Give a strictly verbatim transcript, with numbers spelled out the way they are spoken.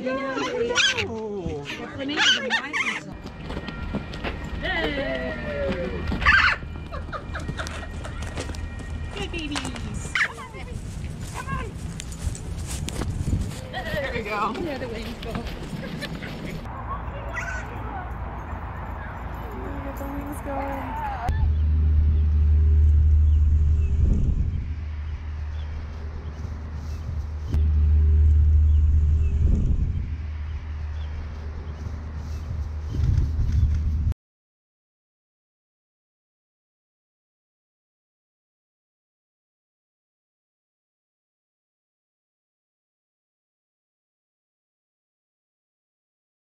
Oh. The flamingos are nice. Hey. Good babies. Come on, baby. Come on. There we go. There the wings go.